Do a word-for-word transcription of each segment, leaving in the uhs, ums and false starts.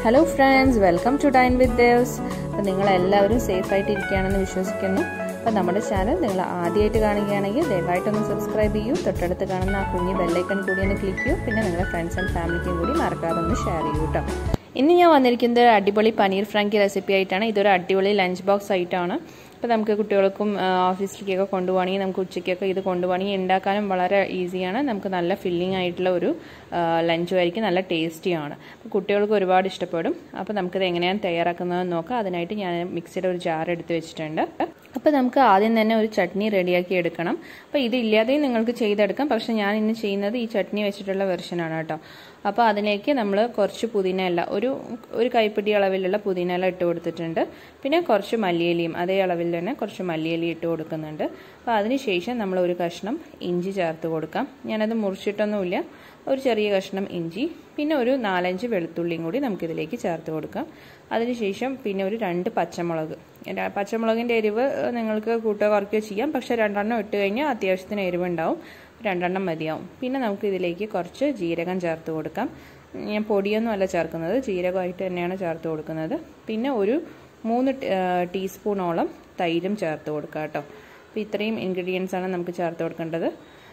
Hello friends, welcome to Dine with Devs. അപ്പോൾ നിങ്ങൾ എല്ലാവരും സേഫ് ആയിട്ട് ഇരിക്കുകയാണെന്ന് വിശ്വസിക്കുന്നു. അപ്പോൾ നമ്മുടെ ചാനൽ നിങ്ങൾ ആദ്യമായിട്ട് കാണുകയാണെങ്കിൽ ദയവായിട്ടൊന്ന് സബ്സ്ക്രൈബ് ചെയ്യൂ. തൊട്ടടുത്ത് കാണുന്ന ആ കുഞ്ഞ് ബെല്ലൈക്കൺ കൂടി ഒന്ന് ക്ലിക്ക് ചെയ്യൂ. പിന്നെ നിങ്ങളുടെ ഫ്രണ്ട്സ് ആൻഡ് ഫാമിലിക്കും കൂടി മറക്കാതെ ഒന്ന് ഷെയർ ചെയ്യൂ കേട്ടോ. ഇന്ന് ഞാൻ വന്നിരിക്കുന്നത് ഒരു അടിപൊളി പനീർ ഫ്രാങ്കി റെസിപ്പി ആയിട്ടാണ്. ഇതൊരു അടിപൊളി ലഞ്ച് ബോക്സ് ആയിട്ടാണ്. അപ്പോൾ നമുക്ക് കുട്ടികൾക്കും ഓഫീസിലേക്കൊക്കെ കൊണ്ടുപോകണമെങ്കിൽ നമുക്ക് ഉച്ചയ്ക്കൊക്കെ ഇത് കൊണ്ടുപോകണമെങ്കിൽ ഉണ്ടാക്കാനും വളരെ ഈസിയാണ്. നമുക്ക് നല്ല ഫില്ലിംഗ് ആയിട്ടുള്ള ഒരു ലഞ്ചും ആയിരിക്കും, നല്ല ടേസ്റ്റിയാണ്. അപ്പോൾ കുട്ടികൾക്ക് ഒരുപാട് ഇഷ്ടപ്പെടും. അപ്പോൾ നമുക്കിത് എങ്ങനെയാണ് തയ്യാറാക്കുന്നതെന്ന് നോക്കാം. അതിനായിട്ട് ഞാൻ മിക്സിയുടെ ഒരു ജാർ എടുത്ത് വെച്ചിട്ടുണ്ട്. അപ്പോൾ നമുക്ക് ആദ്യം തന്നെ ഒരു ചട്നി റെഡിയാക്കി എടുക്കണം. അപ്പോൾ ഇതില്ലാതെയും നിങ്ങൾക്ക് ചെയ്തെടുക്കാം. പക്ഷെ ഞാൻ ഇന്ന് ചെയ്യുന്നത് ഈ ചട്നി വെച്ചിട്ടുള്ള വെർഷനാണ് കേട്ടോ. അപ്പോൾ അതിലേക്ക് നമ്മൾ കുറച്ച് പുതിന ഇല, ഒരു ഒരു കൈപ്പിടി അളവിലുള്ള പുതിന ഇല ഇട്ട് കൊടുത്തിട്ടുണ്ട്. പിന്നെ കുറച്ച് മല്ലിയിലയും അതേ അളവിൽ തന്നെ കുറച്ച് മല്ലിയിലയും ഇട്ട് കൊടുക്കുന്നുണ്ട്. അപ്പോൾ അതിനുശേഷം നമ്മൾ ഒരു കഷ്ണം ഇഞ്ചി ചേർത്ത് കൊടുക്കാം. ഞാനത് മുറിച്ചിട്ടൊന്നുമില്ല, ഒരു ചെറിയ കഷ്ണം ഇഞ്ചി, പിന്നെ ഒരു നാലഞ്ച് വെളുത്തുള്ളിയും കൂടി നമുക്കിതിലേക്ക് ചേർത്ത് കൊടുക്കാം. അതിനുശേഷം പിന്നെ ഒരു രണ്ട് പച്ചമുളക്. പച്ചമുളകിൻ്റെ എരിവ് നിങ്ങൾക്ക് കൂട്ടുകയോ കുറയ്ക്കുകയോ ചെയ്യാം. പക്ഷേ രണ്ടെണ്ണം ഇട്ട് കഴിഞ്ഞാൽ അത്യാവശ്യത്തിന് എരിവുണ്ടാവും, രണ്ടെണ്ണം മതിയാവും. പിന്നെ നമുക്ക് ഇതിലേക്ക് കുറച്ച് ജീരകം ചേർത്ത് കൊടുക്കാം. ഞാൻ പൊടിയൊന്നും അല്ല ചേർക്കുന്നത്, ജീരകമായിട്ട് തന്നെയാണ് ചേർത്ത് കൊടുക്കുന്നത്. പിന്നെ ഒരു മൂന്ന് ടീസ്പൂണോളം തൈരും ചേർത്ത് കൊടുക്കാം കേട്ടോ. അപ്പോൾ ഇത്രയും ഇൻഗ്രീഡിയൻസ് ആണ് നമുക്ക് ചേർത്ത് കൊടുക്കേണ്ടത്.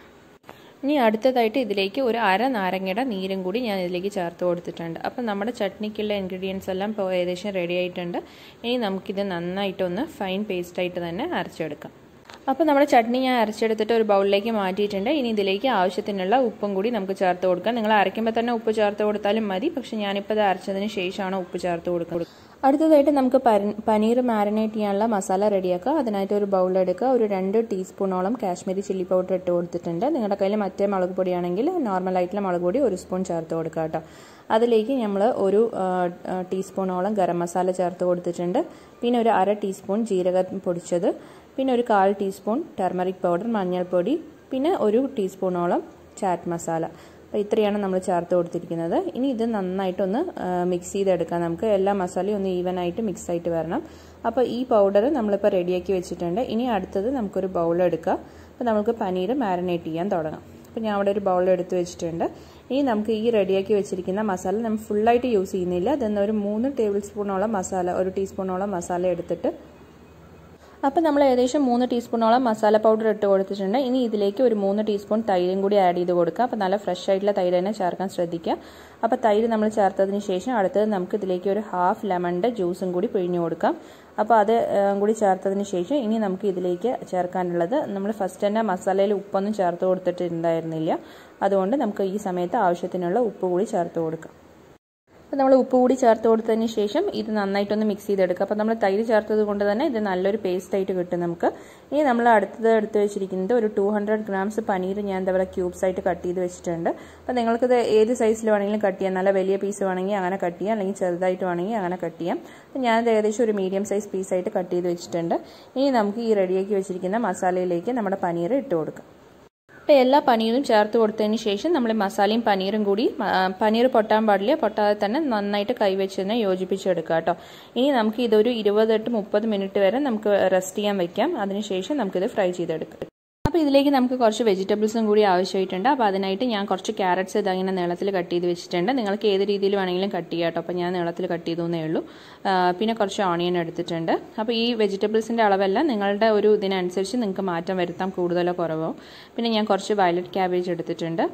ഇനി അടുത്തതായിട്ട് ഇതിലേക്ക് ഒരു അര നാരങ്ങയുടെ നീരും കൂടി ഞാൻ ഇതിലേക്ക് ചേർത്ത് കൊടുത്തിട്ടുണ്ട്. അപ്പം നമ്മുടെ ചട്നിക്കുള്ള ഇൻഗ്രീഡിയൻസ് എല്ലാം ഇപ്പോൾ ഏകദേശം റെഡി ആയിട്ടുണ്ട്. ഇനി നമുക്കിത് നന്നായിട്ടൊന്ന് ഫൈൻ പേസ്റ്റായിട്ട് തന്നെ അരച്ചെടുക്കാം. അപ്പോൾ നമ്മുടെ ചട്നി ഞാൻ അരച്ചെടുത്തിട്ട് ഒരു ബൗളിലേക്ക് മാറ്റിയിട്ടുണ്ട്. ഇനി ഇതിലേക്ക് ആവശ്യത്തിനുള്ള ഉപ്പും കൂടി നമുക്ക് ചേർത്ത് കൊടുക്കാം. നിങ്ങൾ അരയ്ക്കുമ്പോൾ തന്നെ ഉപ്പ് ചേർത്ത് കൊടുത്താലും മതി. പക്ഷേ ഞാനിപ്പോൾ ഇത് അരച്ചതിന് ശേഷമാണ് ഉപ്പ് ചേർത്ത് കൊടുക്കുന്നത്. അടുത്തതായിട്ട് നമുക്ക് പനീർ മാരിനേറ്റ് ചെയ്യാനുള്ള മസാല റെഡിയാക്കുക. അതിനായിട്ട് ഒരു ബൗളെടുക്കുക. ഒരു രണ്ട് ടീസ്പൂണോളം കാശ്മീരി ചില്ലി പൗഡർ ഇട്ട് കൊടുത്തിട്ടുണ്ട്. നിങ്ങളുടെ കയ്യിൽ മറ്റേ മുളക് പൊടിയാണെങ്കിൽ നോർമലായിട്ടുള്ള മുളക് പൊടി ഒരു സ്പൂൺ ചേർത്ത് കൊടുക്കുക കേട്ടോ. അതിലേക്ക് നമ്മൾ ഒരു ടീസ്പൂണോളം ഗരം മസാല ചേർത്ത് കൊടുത്തിട്ടുണ്ട്. പിന്നെ ഒരു അര ടീസ്പൂൺ ജീരകം പൊടിച്ചത്, പിന്നെ ഒരു കാൽ ടീസ്പൂൺ ടർമറിക് പൗഡർ മഞ്ഞൾപ്പൊടി, പിന്നെ ഒരു ടീസ്പൂണോളം ചാറ്റ് മസാല. അപ്പോൾ ഇത്രയാണ് നമ്മൾ ചേർത്ത് കൊടുത്തിരിക്കുന്നത്. ഇനി ഇത് നന്നായിട്ടൊന്ന് മിക്സ് ചെയ്തെടുക്കാം. നമുക്ക് എല്ലാ മസാലയും ഒന്ന് ഈവൻ ആയിട്ട് മിക്സ് ആയിട്ട് വരണം. അപ്പോൾ ഈ പൗഡർ നമ്മളിപ്പോൾ റെഡിയാക്കി വെച്ചിട്ടുണ്ട്. ഇനി അടുത്തത് നമുക്കൊരു ബൗൾ എടുക്കുക. അപ്പോൾ നമുക്ക് പനീർ മാരിനേറ്റ് ചെയ്യാൻ തുടങ്ങാം. അപ്പോൾ ഞാൻ അവിടെ ഒരു ബൗൾ എടുത്ത് വെച്ചിട്ടുണ്ട്. ഇനി നമുക്ക് ഈ റെഡിയാക്കി വെച്ചിരിക്കുന്ന മസാല നമ്മൾ ഫുള്ളായിട്ട് യൂസ് ചെയ്യുന്നില്ല. അതെന്ന് ഒരു മൂന്ന് ടേബിൾ സ്പൂണോളം മസാല, ഒരു ടീസ്പൂണോളം മസാല എടുത്തിട്ട്, അപ്പോൾ നമ്മൾ ഏകദേശം മൂന്ന് ടീസ്പൂണോളം മസാല പൗഡർ ഇട്ട് കൊടുത്തിട്ടുണ്ട്. ഇനി ഇതിലേക്ക് ഒരു മൂന്ന് ടീസ്പൂൺ തൈരും കൂടി ആഡ് ചെയ്ത് കൊടുക്കുക. അപ്പോൾ നല്ല ഫ്രഷ് ആയിട്ടുള്ള തൈര് തന്നെ ചേർക്കാൻ ശ്രദ്ധിക്കുക. അപ്പോൾ തൈര് നമ്മൾ ചേർത്തതിന് ശേഷം അടുത്തത് നമുക്ക് ഇതിലേക്ക് ഒരു ഹാഫ് ലെമണിൻ്റെ ജ്യൂസും കൂടി പിഴിഞ്ഞു കൊടുക്കാം. അപ്പോൾ അത് കൂടി ചേർത്തതിന് ശേഷം ഇനി നമുക്ക് ഇതിലേക്ക് ചേർക്കാനുള്ളത്, നമ്മൾ ഫസ്റ്റ് തന്നെ മസാലയിൽ ഉപ്പൊന്നും ചേർത്ത് കൊടുത്തിട്ടുണ്ടായിരുന്നില്ല. അതുകൊണ്ട് നമുക്ക് ഈ സമയത്ത് ആവശ്യത്തിനുള്ള ഉപ്പ് കൂടി ചേർത്ത് കൊടുക്കാം. അപ്പോൾ നമ്മൾ ഉപ്പ് കൂടി ചേർത്ത് കൊടുത്തതിന് ശേഷം ഇത് നന്നായിട്ടൊന്ന് മിക്സ് ചെയ്തെടുക്കുക. അപ്പോൾ നമ്മൾ തൈര് ചേർത്തത് കൊണ്ട് തന്നെ ഇത് നല്ലൊരു പേസ്റ്റ് ആയിട്ട് കിട്ടും നമുക്ക്. ഇനി നമ്മൾ അടുത്തത് എടുത്ത് വെച്ചിരിക്കുന്നത് ഒരു ടു ഹൺഡ്രഡ് ഗ്രാംസ് പനീർ ഞാൻ എന്താ പറയുക ക്യൂബ്സ് ആയിട്ട് കട്ട് ചെയ്ത് വെച്ചിട്ടുണ്ട്. അപ്പോൾ നിങ്ങൾക്കിത് ഏത് സൈസിൽ വേണമെങ്കിലും കട്ട് ചെയ്യാം. നല്ല വലിയ പീസ് വേണമെങ്കിൽ അങ്ങനെ കട്ട് ചെയ്യാം, അല്ലെങ്കിൽ ചെറുതായിട്ട് വേണമെങ്കിൽ അങ്ങനെ കട്ട് ചെയ്യാം. അപ്പോൾ ഞാനത് ഏകദേശം ഒരു മീഡിയം സൈസ് പീസായിട്ട് കട്ട് ചെയ്ത് വെച്ചിട്ടുണ്ട്. ഇനി നമുക്ക് ഈ റെഡിയാക്കി വെച്ചിരിക്കുന്ന മസാലയിലേക്ക് നമ്മുടെ പനീർ ഇട്ട് കൊടുക്കാം. അപ്പോൾ എല്ലാ പനീറും ചേർത്ത് കൊടുത്തതിന് ശേഷം നമ്മൾ മസാലയും പനീറും കൂടി, പനീർ പൊട്ടാൻ പാടില്ല, പൊട്ടാതെ തന്നെ നന്നായിട്ട് കൈവച്ച് തന്നെ യോജിപ്പിച്ചെടുക്കുക കേട്ടോ. ഇനി നമുക്ക് ഇതൊരു ഇരുപത് തൊട്ട് മുപ്പത് മിനിറ്റ് വരെ നമുക്ക് റെസ്റ്റ് ചെയ്യാൻ വെക്കാം. അതിനുശേഷം നമുക്കിത് ഫ്രൈ ചെയ്തെടുക്കാം. അപ്പോൾ ഇതിലേക്ക് നമുക്ക് കുറച്ച് വെജിറ്റബിൾസും കൂടി ആവശ്യമായിട്ടുണ്ട്. അപ്പോൾ അതിനായിട്ട് ഞാൻ കുറച്ച് ക്യാരറ്റ്സ് ഇതങ്ങനെ നീളത്തിൽ കട്ട് ചെയ്ത് വെച്ചിട്ടുണ്ട്. നിങ്ങൾക്ക് ഏത് രീതിയിൽ വേണമെങ്കിലും കട്ട് ചെയ്യാം കേട്ടോ. അപ്പോൾ ഞാൻ നീളത്തിൽ കട്ട് ചെയ്തേ ഉള്ളൂ. പിന്നെ കുറച്ച് ഓണിയൻ എടുത്തിട്ടുണ്ട്. അപ്പോൾ ഈ വെജിറ്റബിൾസിൻ്റെ അളവെല്ലാം നിങ്ങളുടെ ഒരു ഇതിനനുസരിച്ച് നിങ്ങൾക്ക് മാറ്റം വരുത്താം, കൂടുതലോ കുറവോ. പിന്നെ ഞാൻ കുറച്ച് വയലറ്റ് ക്യാബേജ് എടുത്തിട്ടുണ്ട്.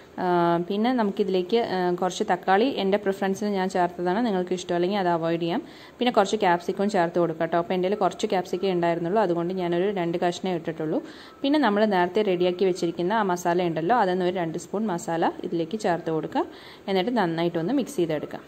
പിന്നെ നമുക്കിതിലേക്ക് കുറച്ച് തക്കാളി എൻ്റെ പ്രിഫറൻസിന് ഞാൻ ചേർത്തതാണ്. നിങ്ങൾക്ക് ഇഷ്ടമല്ലെങ്കിൽ അത് അവോയ്ഡ് ചെയ്യാം. പിന്നെ കുറച്ച് ക്യാപ്സിക്കം ചേർത്ത് കൊടുക്കാം കേട്ടോ. അപ്പോൾ എൻ്റെ കയ്യിൽ കുറച്ച് ക്യാപ്സിക്കം ഉണ്ടായിരുന്നുള്ളൂ, അതുകൊണ്ട് ഞാനൊരു രണ്ട് കഷ്ണേ ഇട്ടിട്ടുള്ളൂ. പിന്നെ നമ്മൾ നേരത്തെ റെഡിയാക്കി വെച്ചിരിക്കുന്ന ആ മസാല ഉണ്ടല്ലോ, അതൊന്ന് ഒരു രണ്ട് സ്പൂൺ മസാല ഇതിലേക്ക് ചേർത്ത് കൊടുക്കുക. എന്നിട്ട് നന്നായിട്ടൊന്ന് മിക്സ് ചെയ്തെടുക്കാം.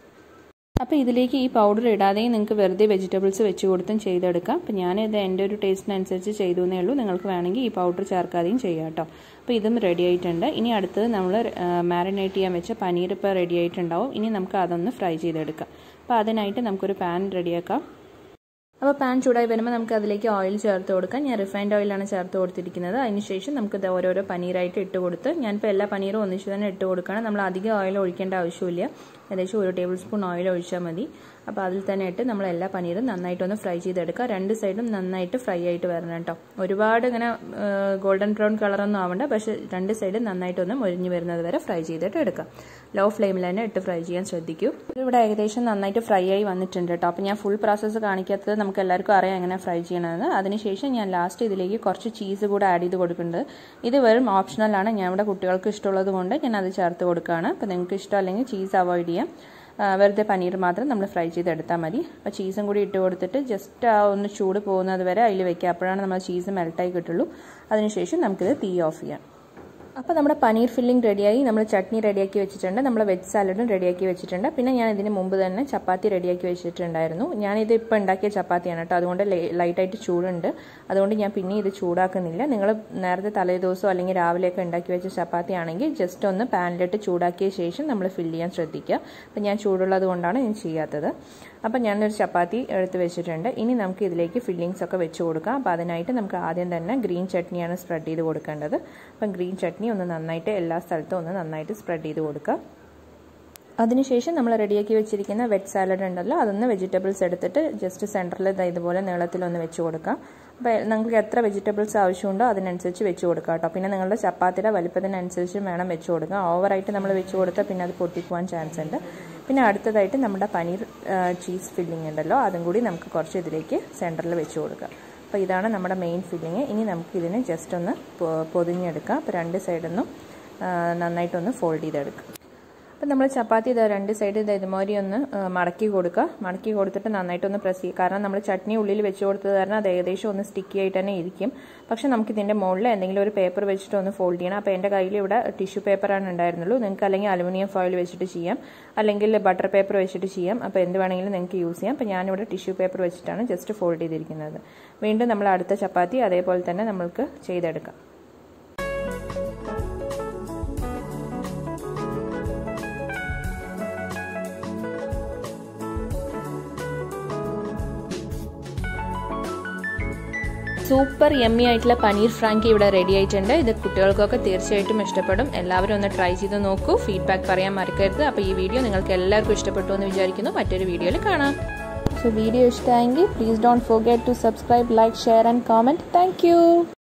അപ്പോൾ ഇതിലേക്ക് ഈ പൗഡർ ഇടാതെയും നിങ്ങൾക്ക് വെറുതെ വെജിറ്റബിൾസ് വെച്ച് കൊടുത്തും ചെയ്തെടുക്കാം. അപ്പോൾ ഞാനിത് എൻ്റെ ഒരു ടേസ്റ്റിനനുസരിച്ച് ചെയ്തു എന്നേ ഉള്ളൂ. നിങ്ങൾക്ക് വേണമെങ്കിൽ ഈ പൗഡർ ചേർക്കാതെയും ചെയ്യാം കേട്ടോ. അപ്പോൾ ഇതും റെഡി ആയിട്ടുണ്ട്. ഇനി അടുത്തത് നമ്മൾ മാരിനേറ്റ് ചെയ്യാൻ വെച്ച പനീർ ഇപ്പോൾ റെഡി ആയിട്ടുണ്ടാവും. ഇനി നമുക്ക് അതൊന്ന് ഫ്രൈ ചെയ്തെടുക്കാം. അപ്പോൾ അതിനായിട്ട് നമുക്കൊരു പാൻ റെഡിയാക്കാം. അപ്പോൾ പാൻ ചൂടായി വരുമ്പോൾ നമുക്ക് അതിലേക്ക് ഓയിൽ ചേർത്ത് കൊടുക്കാം. ഞാൻ റിഫൈൻഡ് ഓയിലാണ് ചേർത്ത് കൊടുത്തിരിക്കുന്നത്. അതിനുശേഷം നമുക്ക് ഇത് ഓരോരോ പനീറായിട്ട് ഇട്ട് കൊടുത്ത്, ഞാനിപ്പോൾ എല്ലാ പനീറും ഒന്നിച്ച് തന്നെ ഇട്ട് കൊടുക്കണം. നമ്മൾ അധികം ഓയിൽ ഒഴിക്കേണ്ട ആവശ്യമില്ല. ഏകദേശം ഒരു ടേബിൾ സ്പൂൺ ഓയിൽ ഒഴിച്ചാൽ മതി. അപ്പോൾ അതിൽ തന്നെ ഇട്ട് നമ്മൾ എല്ലാ പനീറും നന്നായിട്ടൊന്ന് ഫ്രൈ ചെയ്തെടുക്കുക. രണ്ട് സൈഡും നന്നായിട്ട് ഫ്രൈ ആയിട്ട് വരണം കേട്ടോ. ഒരുപാട് ഇങ്ങനെ ഗോൾഡൻ ബ്രൗൺ കളറൊന്നും ആവണ്ട, പക്ഷേ രണ്ട് സൈഡും നന്നായിട്ടൊന്ന് മൊരിഞ്ഞ് വരുന്നത് വരെ ഫ്രൈ ചെയ്തിട്ട് എടുക്കാം. ലോ ഫ്ലെയിമിൽ തന്നെ ഇട്ട് ഫ്രൈ ചെയ്യാൻ ശ്രദ്ധിക്കൂ. ഇവിടെ ഏകദേശം നന്നായിട്ട് ഫ്രൈ ആയി വന്നിട്ടുണ്ട് കേട്ടോ. അപ്പോൾ ഞാൻ ഫുൾ പ്രോസസ്സ് കാണിക്കാത്തത് നമുക്ക് എല്ലാവർക്കും അറിയാം എങ്ങനെ ഫ്രൈ ചെയ്യണമെന്ന്. അതിനുശേഷം ഞാൻ ലാസ്റ്റ് ഇതിലേക്ക് കുറച്ച് ചീസ് കൂടെ ആഡ് ചെയ്ത് കൊടുക്കുന്നുണ്ട്. ഇത് വെറും ഓപ്ഷണലാണ്. ഞാൻ ഇവിടെ കുട്ടികൾക്ക് ഇഷ്ടമുള്ളത് കൊണ്ട് ഞാൻ അത് ചേർത്ത് കൊടുക്കുകയാണ്. അപ്പോൾ നിങ്ങൾക്ക് ഇഷ്ടമല്ലെങ്കിൽ ചീസ് അവോയ്ഡ് ചെയ്യാം. വെറുതെ പനീർ മാത്രം നമ്മൾ ഫ്രൈ ചെയ്തെടുത്താൽ മതി. അപ്പോൾ ചീസും കൂടി ഇട്ട് കൊടുത്തിട്ട് ജസ്റ്റ് ആ ഒന്ന് ചൂട് പോകുന്നത് വരെ അതിൽ വെക്കുക. അപ്പോഴാണ് നമ്മൾ ചീസ് മെൽട്ടായി കിട്ടുള്ളൂ. അതിനുശേഷം നമുക്കിത് തീ ഓഫ് ചെയ്യാം. അപ്പോൾ നമ്മുടെ പനീർ ഫില്ലിംഗ് റെഡിയായി. നമ്മൾ ചട്നി റെഡിയാക്കി വെച്ചിട്ടുണ്ട്. നമ്മൾ വെജ് സാലഡും റെഡിയാക്കി വെച്ചിട്ടുണ്ട്. പിന്നെ ഞാൻ ഇതിന് മുമ്പ് തന്നെ ചപ്പാത്തി റെഡിയാക്കി വെച്ചിട്ടുണ്ടായിരുന്നു. ഞാനിത് ഇപ്പോൾ ഉണ്ടാക്കിയ ചപ്പാത്തിയാണ് കേട്ടോ. അതുകൊണ്ട് ലൈറ്റായിട്ട് ചൂടുണ്ട്. അതുകൊണ്ട് ഞാൻ പിന്നെ ഇത് ചൂടാക്കുന്നില്ല. നിങ്ങൾ നേരത്തെ തലേ ദിവസമോ അല്ലെങ്കിൽ രാവിലെയൊക്കെ ഉണ്ടാക്കി വെച്ച ചപ്പാത്തി ആണെങ്കിൽ ജസ്റ്റ് ഒന്ന് പാനിലിട്ട് ചൂടാക്കിയ ശേഷം നമ്മൾ ഫില്ല് ചെയ്യാൻ ശ്രദ്ധിക്കുക. അപ്പോൾ ഞാൻ ചൂടുള്ളത് കൊണ്ടാണ് ഞാൻ ചെയ്യാത്തത്. അപ്പോൾ ഞാനൊരു ചപ്പാത്തി എടുത്ത് വെച്ചിട്ടുണ്ട്. ഇനി നമുക്ക് ഇതിലേക്ക് ഫില്ലിങ്സ് ഒക്കെ വെച്ച് കൊടുക്കാം. അപ്പോൾ അതിനായിട്ട് നമുക്ക് ആദ്യം തന്നെ ഗ്രീൻ ചട്നിയാണ് സ്പ്രെഡ് ചെയ്ത് കൊടുക്കേണ്ടത്. അപ്പം ഗ്രീൻ ചട്നി ഒന്ന് നന്നായിട്ട് എല്ലാ സ്ഥലത്തും ഒന്ന് നന്നായിട്ട് സ്പ്രെഡ് ചെയ്ത് കൊടുക്കുക. അതിനുശേഷം നമ്മൾ റെഡിയാക്കി വെച്ചിരിക്കുന്ന വെജ് സാലഡ് ഉണ്ടല്ലോ, അതൊന്ന് വെജിറ്റബിൾസ് എടുത്തിട്ട് ജസ്റ്റ് സെൻറ്ററിൽ ഇതുപോലെ നീളത്തിലൊന്ന് വെച്ച് കൊടുക്കാം. അപ്പോൾ നിങ്ങൾക്ക് എത്ര വെജിറ്റബിൾസ് ആവശ്യമുണ്ടോ അതിനനുസരിച്ച് വെച്ച് കൊടുക്കുക കേട്ടോ. പിന്നെ നിങ്ങളുടെ ചപ്പാത്തിയുടെ വലിപ്പത്തിനനുസരിച്ച് വേണം വെച്ച് കൊടുക്കുക. ഓവറായിട്ട് നമ്മൾ വെച്ച് കൊടുത്താൽ പിന്നെ അത് പൊട്ടിപ്പോവാൻ ചാൻസ് ഉണ്ട്. പിന്നെ അടുത്തതായിട്ട് നമ്മുടെ പനീർ ചീസ് ഫില്ലിംഗ് ഉണ്ടല്ലോ, അതും കൂടി നമുക്ക് കുറച്ച് ഇതിലേക്ക് സെൻറ്ററിൽ വെച്ച് കൊടുക്കുക. അപ്പോൾ ഇതാണ് നമ്മുടെ മെയിൻ ഫില്ലിങ്. ഇനി നമുക്ക് ഇതിനെ ജസ്റ്റ് ഒന്ന് പൊതിഞ്ഞെടുക്കാം. അപ്പോൾ രണ്ട് സൈഡൊന്നും നന്നായിട്ടൊന്ന് ഫോൾഡ് ചെയ്തെടുക്കുക. അപ്പം നമ്മൾ ചപ്പാത്തി ഇത് രണ്ട് സൈഡ് ഇത് ഇതുമാതിരി ഒന്ന് മടക്കി കൊടുക്കുക. മടക്കി കൊടുത്തിട്ട് നന്നായിട്ടൊന്ന് പ്രസ് ചെയ്യുക. കാരണം നമ്മൾ ചട്നി ഉള്ളിൽ വെച്ച് കൊടുത്തത് കാരണം അത് ഏകദേശം ഒന്ന് സ്റ്റിക്കി ആയിട്ട് തന്നെ ഇരിക്കും. പക്ഷെ നമുക്ക് ഇതിൻ്റെ മുകളിൽ എന്തെങ്കിലും ഒരു പേപ്പർ വെച്ചിട്ട് ഒന്ന് ഫോൾഡ് ചെയ്യണം. അപ്പോൾ എൻ്റെ കയ്യിൽ ഇവിടെ ടിഷ്യൂ പേപ്പറാണ് ഉണ്ടായിരുന്നുള്ളൂ. നിങ്ങൾക്ക് അല്ലെങ്കിൽ അലുമിനിയം ഫോയിൽ വെച്ചിട്ട് ചെയ്യാം, അല്ലെങ്കിൽ ബട്ടർ പേപ്പർ വെച്ചിട്ട് ചെയ്യാം. അപ്പോൾ എന്ത് വേണമെങ്കിലും നിങ്ങൾക്ക് യൂസ് ചെയ്യാം. അപ്പോൾ ഞാനിവിടെ ടിഷ്യൂ പേപ്പർ വെച്ചിട്ടാണ് ജസ്റ്റ് ഫോൾഡ് ചെയ്തിരിക്കുന്നത്. വീണ്ടും നമ്മൾ അടുത്ത ചപ്പാത്തി അതേപോലെ തന്നെ നമ്മൾക്ക് ചെയ്തെടുക്കാം. സൂപ്പർ യമ്മി ആയിട്ടുള്ള പനീർ ഫ്രാങ്കി ഇവിടെ റെഡി ആയിട്ടുണ്ട്. ഇത് കുട്ടികൾക്കൊക്കെ തീർച്ചയായിട്ടും ഇഷ്ടപ്പെടും. എല്ലാവരും ഒന്ന് ട്രൈ ചെയ്ത് നോക്കൂ. ഫീഡ്ബാക്ക് പറയാൻ മറക്കരുത്. അപ്പോൾ ഈ വീഡിയോ നിങ്ങൾക്ക് എല്ലാവർക്കും ഇഷ്ടപ്പെട്ടു എന്ന് വിചാരിക്കുന്നു. മറ്റൊരു വീഡിയോയിൽ കാണാം. സോ വീഡിയോ ഇഷ്ടമായെങ്കിൽ please don't forget to subscribe, like, share and comment. Thank U.